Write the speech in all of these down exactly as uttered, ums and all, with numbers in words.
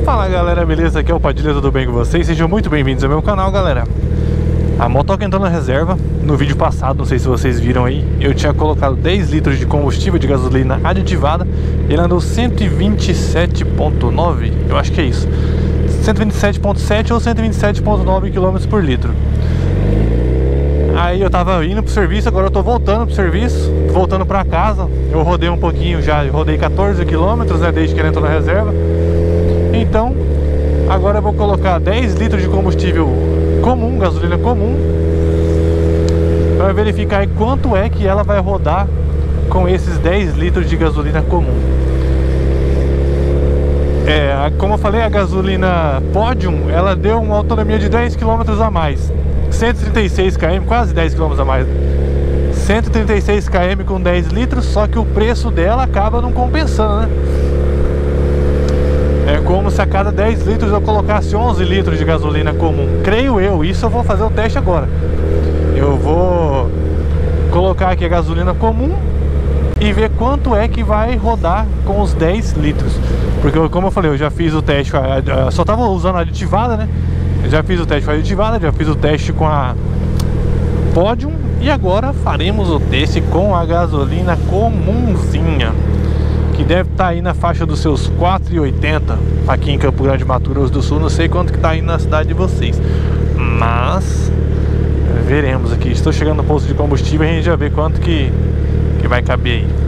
Fala galera, beleza? Aqui é o Padilha, tudo bem com vocês? Sejam muito bem-vindos ao meu canal, galera. A motoca entrou na reserva. No vídeo passado, não sei se vocês viram aí, eu tinha colocado dez litros de combustível de gasolina aditivada. Ele andou cento e vinte e sete ponto nove, eu acho que é isso, cento e vinte e sete ponto sete ou cento e vinte e sete ponto nove quilômetros por litro. Aí eu tava indo pro serviço, agora eu tô voltando pro serviço, voltando pra casa. Eu rodei um pouquinho já, eu rodei quatorze quilômetros, né, desde que ele entrou na reserva. Então, agora eu vou colocar dez litros de combustível comum, gasolina comum, para verificar aí quanto é que ela vai rodar com esses dez litros de gasolina comum. É, como eu falei, a gasolina Podium, ela deu uma autonomia de dez quilômetros a mais, cento e trinta e seis quilômetros, quase dez quilômetros a mais, cento e trinta e seis quilômetros com dez litros, só que o preço dela acaba não compensando, né? É como se a cada dez litros eu colocasse onze litros de gasolina comum, creio eu. Isso eu vou fazer o teste agora. Eu vou colocar aqui a gasolina comum e ver quanto é que vai rodar com os dez litros. Porque como eu falei, eu já fiz o teste, só tava usando a aditivada, né? Eu já fiz o teste com a aditivada, já fiz o teste com a Podium e agora faremos o teste com a gasolina comunzinha, que deve estar aí na faixa dos seus quatro e oitenta aqui em Campo Grande, Mato Grosso do Sul. Não sei quanto que está aí na cidade de vocês, mas veremos aqui. Estou chegando no posto de combustível e a gente já vê quanto que, que vai caber aí.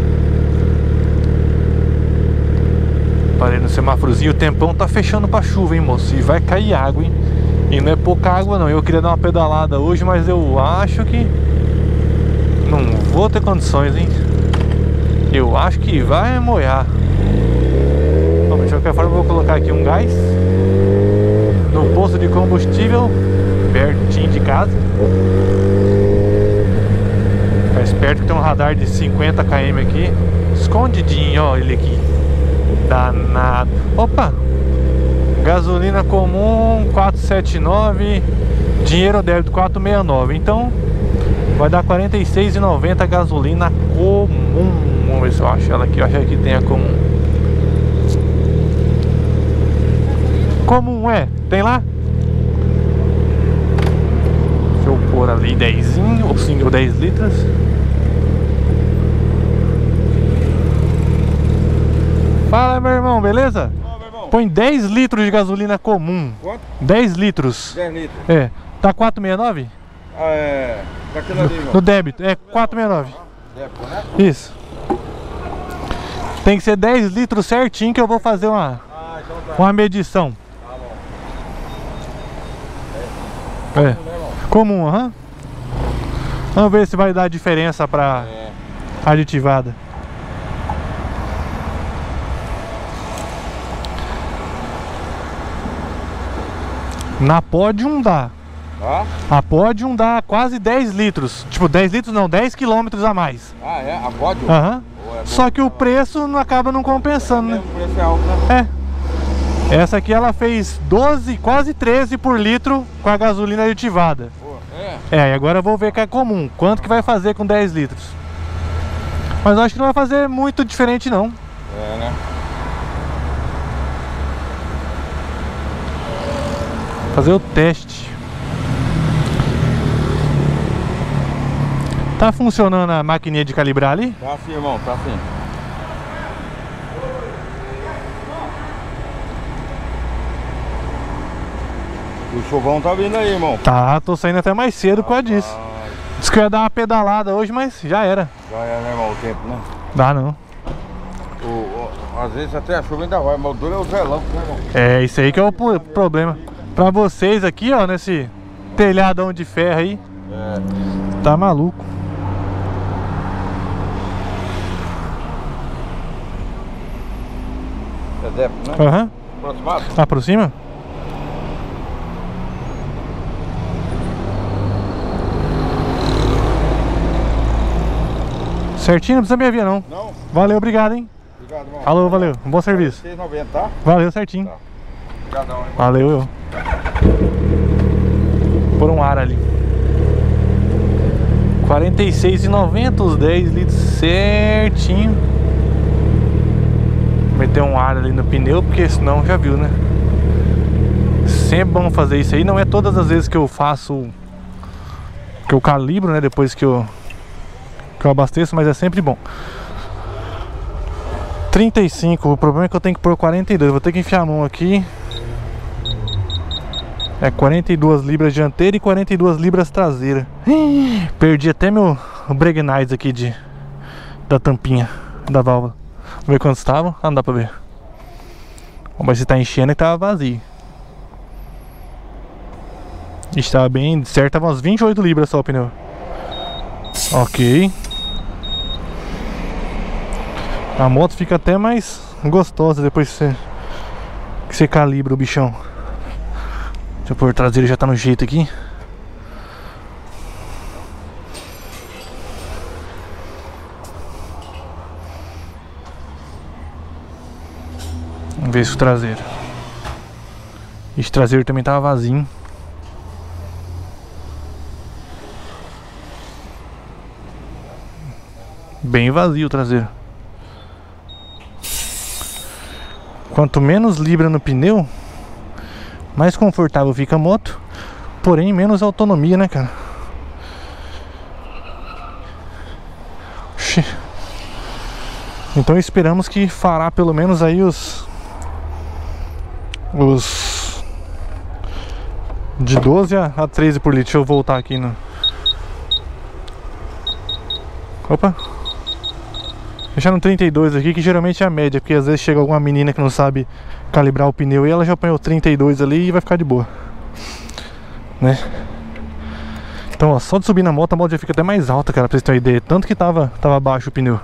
Parei no semáforozinho, o tempão tá fechando para chuva, hein, moço? E vai cair água, hein? E não é pouca água não. Eu queria dar uma pedalada hoje, mas eu acho que não vou ter condições, hein? Eu acho que vai molhar. Bom, de qualquer forma eu vou colocar aqui um gás no posto de combustível pertinho de casa. Fica esperto que tem um radar de cinquenta quilômetros aqui, escondidinho, ó, ele aqui. Danado. Opa! Gasolina comum quatrocentos e setenta e nove, dinheiro débito quatrocentos e sessenta e nove. Então vai dar quarenta e seis reais e noventa centavos gasolina comum. Vamos ver se eu acho ela aqui. Eu acho que tem a comum. Comum é? Tem lá? Deixa eu pôr ali dez ou cinco ou dez litros. Fala, meu irmão, beleza? Fala, meu irmão. Põe dez litros de gasolina comum. Quanto? dez litros. dez litros. É. Tá quatrocentos e sessenta e nove? Ah, é. Daquele ali, irmão. No débito. É quatrocentos e sessenta e nove. Débito, né? Isso. Tem que ser dez litros certinho que eu vou fazer uma, Ah, então tá. uma medição. Tá bom. É. Comum, aham. Vamos ver se vai dar diferença pra É. aditivada. Na Podium dá. Tá? A Podium dá quase dez litros. Tipo, dez litros não, dez quilômetros a mais. Ah, é? A Podium? Aham. Ou é bom? Só que o preço não acaba não compensando, né? O preço é alto, né? É. Essa aqui ela fez doze, quase treze por litro com a gasolina aditivada. Pô, é? É, e agora eu vou ver que é comum. Quanto que vai fazer com dez litros? Mas eu acho que não vai fazer muito diferente não. É, né? Fazer o teste. Tá funcionando a maquininha de calibrar ali? Tá assim, irmão, tá assim. O chovão tá vindo aí, irmão. Tá, tô saindo até mais cedo por causa disso. Ah, Disse que eu ia dar uma pedalada hoje, mas já era. já é, né, irmão, o tempo, né? Dá não. O, o, às vezes até a chuva ainda vai, mas o duro é os relâmpagos, né, irmão? É, isso aí que é o pro- problema. Pra vocês aqui, ó, nesse telhadão de ferro aí, É. tá maluco. É débito, né? Aham. Aproximado? Aproxima? Certinho, não precisa me avia não. Não? Valeu, obrigado, hein? Obrigado, irmão. Falou, valeu. Um bom serviço. seis e noventa, tá? Valeu, certinho. Tá. Obrigadão, irmão. Valeu, eu. Por um ar ali. quarenta e seis reais e noventa centavos, os dez litros certinho. meter um ar ali no pneu, porque senão já viu, né? Sempre bom fazer isso aí. Não é todas as vezes que eu faço, que eu calibro, né? Depois que eu, que eu abasteço, mas é sempre bom. Trinta e cinco, o problema é que eu tenho que pôr quarenta e dois. Vou ter que enfiar a mão aqui. É quarenta e duas libras dianteira e quarenta e duas libras traseira. Perdi até meu Breguenize aqui de, da tampinha da válvula. Vamos ver quantos estavam. Ah, não dá pra ver. Vamos ver se tá enchendo e tava vazio. Estava bem certo, tava umas vinte e oito libras só o pneu. Ok. A moto fica até mais gostosa depois que você, que você calibra o bichão. Deixa eu pôr o traseiro, já tá no jeito aqui. Vamos ver se o traseiro. Esse traseiro também tava vazio. Bem vazio o traseiro. Quanto menos libra no pneu, mais confortável fica a moto, porém menos autonomia, né, cara? Oxi. Então esperamos que fará pelo menos aí os os de doze a treze por litro. Deixa eu voltar aqui no... Opa! Deixar no trinta e dois aqui, que geralmente é a média, porque às vezes chega alguma menina que não sabe calibrar o pneu e ela já põe o trinta e dois ali e vai ficar de boa, né? Então, ó, só de subir na moto, a moto já fica até mais alta, cara, pra vocês terem uma ideia. Tanto que tava, tava baixo o pneu.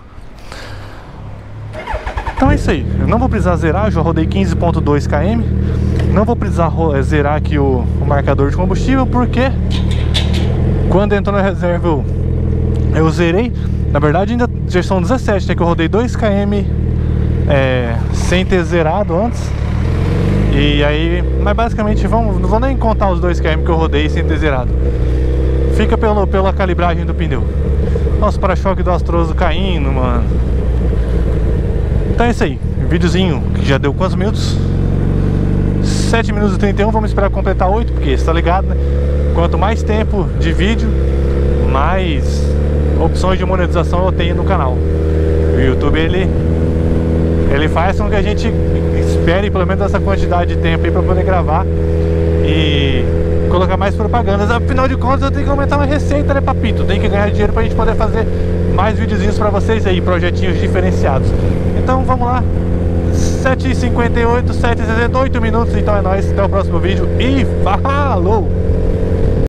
Então é isso aí. Eu não vou precisar zerar, eu já rodei quinze ponto dois quilômetros. Não vou precisar zerar aqui o, o marcador de combustível, porque quando entrou na reserva eu, eu zerei. Na verdade ainda já são dezessete, né, que eu rodei dois quilômetros é, sem ter zerado antes. E aí, mas basicamente vamos, não vou nem contar os dois quilômetros que eu rodei sem ter zerado. Fica pelo, pela calibragem do pneu. Nossa, para-choque do Astroso caindo, mano. Então é isso aí, videozinho que já deu quantos minutos? sete minutos e trinta e um, vamos esperar completar oito, porque você tá ligado, né? Quanto mais tempo de vídeo, mais opções de monetização eu tenho no canal. O YouTube, ele ele faz com que a gente espere pelo menos essa quantidade de tempo aí pra poder gravar e colocar mais propagandas. Afinal de contas, eu tenho que aumentar uma receita, né, papito? Tem que ganhar dinheiro pra gente poder fazer mais videozinhos pra vocês aí, projetinhos diferenciados. Então vamos lá, sete e cinquenta e oito, sete e sessenta e oito minutos. Então é nóis, até o próximo vídeo e falou!